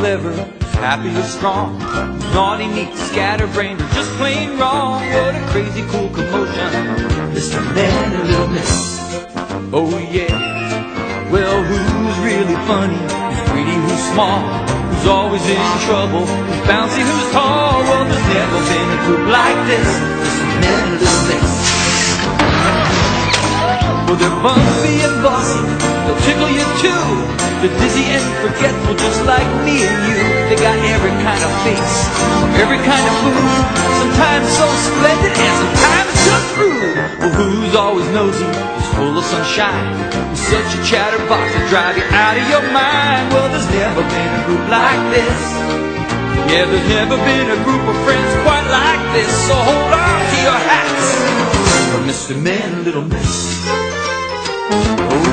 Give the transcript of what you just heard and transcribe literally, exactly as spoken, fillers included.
clever, who's happy or strong, who's naughty, neat, scatterbrained, or just plain wrong. What a crazy cool commotion, Mister Man and Little Miss. Oh yeah, well who's really funny, who's pretty, who's small, who's always in trouble, who's bouncy, who's tall? Well, there's never been a group like this, Mister Man and Little Miss. Well, they're bumpy and bossy, they'll tickle you too. They're dizzy and forgetful just like me and you. They got every kind of face, every kind of mood, sometimes so splendid and sometimes just rude. Well, who's always nosy, who's full of sunshine, who's such a chatterbox to drive you out of your mind? Well, there's never been a group like this. Yeah, there's never been a group of friends quite like this. So hold on to your hats for Mister Man and Little Miss. Oh,